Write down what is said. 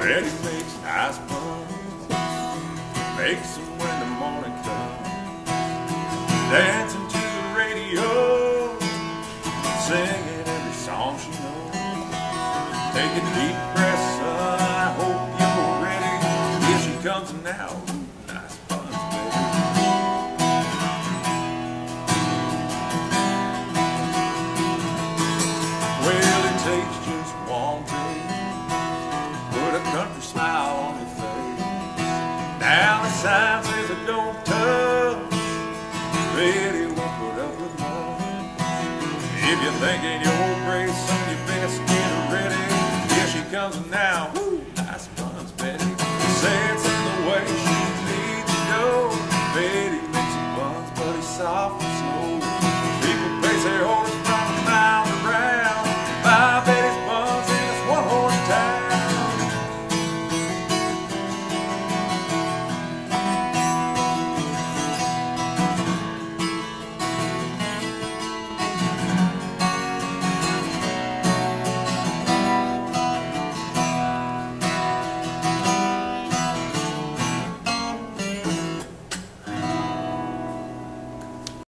Betty makes nice buns, makes them when the morning comes. Dancing to the radio, singing every song she knows. Take a deep breath, son, I hope you're ready. Here she comes now, nice buns, baby. Well, it takes just one taste, put a country smile on your face. Now the sign says I don't touch, Betty won't put up with much. If you're thinking you're brave, son, you best get ready. Here she comes now, woo, nice buns, Betty. Say it's